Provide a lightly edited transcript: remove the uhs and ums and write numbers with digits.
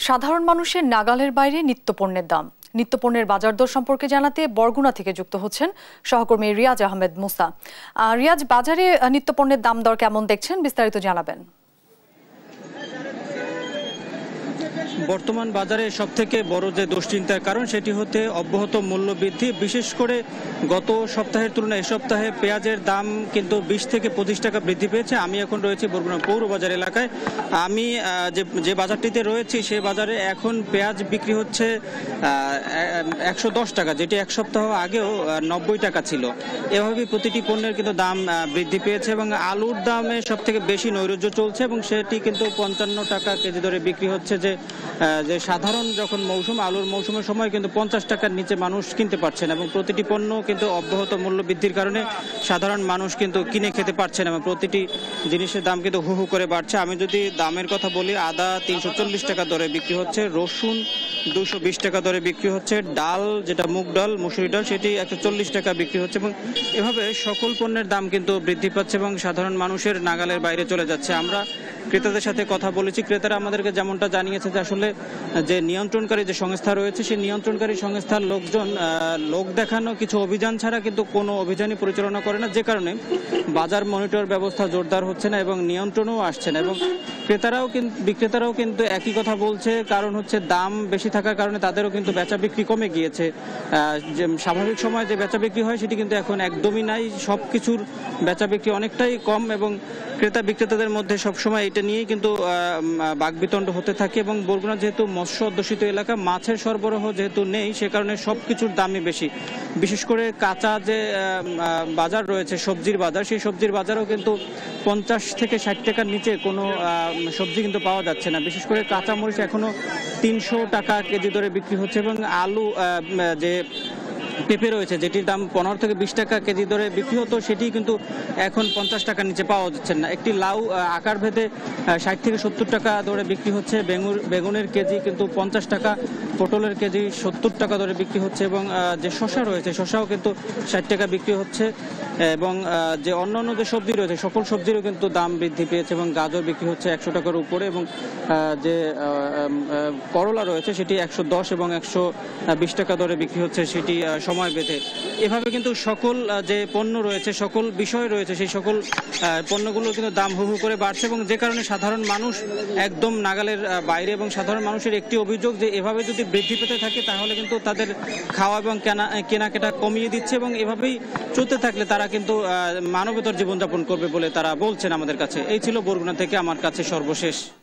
সাধারণ মানুষের নাগালের বাইরে নিত্যপণ্যের দাম। নিত্যপণ্যের বাজার দর সম্পর্কে জানাতে বরগুনা থেকে যুক্ত হচ্ছেন সহকর্মী রিয়াজ আহমেদ মুসা। রিয়াজ, বাজারে নিত্যপণ্যের দাম দর কেমন দেখছেন, বিস্তারিত জানাবেন। বর্তমান বাজারে সবথেকে বড় যে দুশ্চিন্তার কারণ সেটি হতে অব্যাহত মূল্য বৃদ্ধি। বিশেষ করে গত সপ্তাহের তুলনায় এ সপ্তাহে পেঁয়াজের দাম কিন্তু 20 থেকে 25 টাকা বৃদ্ধি পেয়েছে। আমি এখন রয়েছি বরগুনা পৌর বাজার এলাকায়। আমি যে বাজারটিতে রয়েছি সেই বাজারে এখন পেঁয়াজ বিক্রি হচ্ছে 110 টাকা, যেটি এক সপ্তাহ আগেও 90 টাকা ছিল। এভাবেই প্রতিটি পণ্যের কিন্তু দাম বৃদ্ধি পেয়েছে এবং আলুর দামে সবথেকে বেশি নৈরাজ্য চলছে এবং সেটি কিন্তু 55 টাকা কেজি দরে বিক্রি হচ্ছে। যে সাধারণ যখন আলুর মৌসুমের সময় কিন্তু 50 টাকার নিচে মানুষ কিনতে পারছেন এবং প্রতিটি পণ্য কিন্তু অব্যাহত মূল্য বৃদ্ধির কারণে সাধারণ মানুষ কিন্তু কিনে খেতে পারছেন এবং প্রতিটি জিনিসের দাম কিন্তু হু হু করে বাড়ছে। আমি যদি দামের কথা বলি, আদা 340 টাকা দরে বিক্রি হচ্ছে, রসুন 220 টাকা দরে বিক্রি হচ্ছে, ডাল যেটা মুগ ডাল মসুরি ডাল সেটি 140 টাকা বিক্রি হচ্ছে এবং এভাবে সকল পণ্যের দাম কিন্তু বৃদ্ধি পাচ্ছে এবং সাধারণ মানুষের নাগালের বাইরে চলে যাচ্ছে। আমরা ক্রেতাদের সাথে কথা বলেছি, ক্রেতারা আমাদেরকে যেমনটা জানিয়েছে যে আসলে যে নিয়ন্ত্রণকারী যে সংস্থা রয়েছে সেই নিয়ন্ত্রণকারী সংস্থার লোকজন লোক দেখানো কিছু অভিযান ছাড়া কিন্তু কোনো অভিযানই পরিচালনা করে না, যে কারণে বাজার মনিটর ব্যবস্থা জোরদার হচ্ছে না এবং নিয়ন্ত্রণও আসছে না এবং বিক্রেতারাও কিন্তু একই কথা বলছে। কারণ হচ্ছে দাম বেশি থাকার কারণে তাদেরও কিন্তু বেচা বিক্রি কমে গিয়েছে। যে স্বাভাবিক সময় যে বেচা বিক্রি হয় সেটি কিন্তু এখন একদমই নাই। সব কিছুর বেচা বিক্রি অনেকটাই কম এবং ক্রেতা বিক্রেতাদের মধ্যে সবসময় এটা নিয়েই কিন্তু বাকবিতণ্ড হতে থাকে এবং বরগুনা যেহেতু মৎস্য অধ্যুষিত এলাকা, মাছের সরবরাহ যেহেতু নেই সে কারণে সব কিছুর দামই বেশি। বিশেষ করে কাঁচা যে বাজার রয়েছে, সবজির বাজার, সেই সবজির বাজারও কিন্তু 50 থেকে 60 টাকার নিচে কোনো সবজি কিন্তু পাওয়া যাচ্ছে না। বিশেষ করে কাঁচামরিচ এখনো 300 টাকা কেজি দরে বিক্রি হচ্ছে এবং আলু যে পেঁপে রয়েছে যেটির দাম 15 থেকে 20 টাকা কেজি দরে বিক্রি হতো সেটি কিন্তু এখন 50 টাকার নিচে পাওয়া যাচ্ছে না। একটি লাউ আকার ভেদে 60 থেকে 70 টাকা দরে বিক্রি হচ্ছে, বেগুনের কেজি কিন্তু 50 টাকা, পটলের কেজি 70 টাকা দরে বিক্রি হচ্ছে এবং যে শসা রয়েছে শসাও কিন্তু 60 টাকা বিক্রি হচ্ছে এবং যে অন্যান্য যে সবজি রয়েছে সকল সবজিরও কিন্তু দাম বৃদ্ধি পেয়েছে এবং গাজর বিক্রি হচ্ছে 100 টাকার উপরে এবং যে করলা রয়েছে সেটি 110 এবং 120 টাকা দরে বিক্রি হচ্ছে, সেটি সময় বেঁধে। এভাবে কিন্তু সকল যে পণ্য রয়েছে, সকল বিষয় রয়েছে, সেই সকল পণ্যগুলো কিন্তু দাম হু হু করে বাড়ছে এবং যে কারণে সাধারণ মানুষ একদম নাগালের বাইরে এবং সাধারণ মানুষের একটি অভিযোগ যে এভাবে যদি বৃদ্ধি পেতে থাকে তাহলে কিন্তু তাদের খাওয়া এবং কেনাকাটা কমিয়ে দিচ্ছে এবং এভাবেই চলতে থাকলে তারা কিন্তু মানবেতর জীবনযাপন করবে বলে তারা বলছেন আমাদের কাছে। এই ছিল বরগুনা থেকে আমার কাছে সর্বশেষ।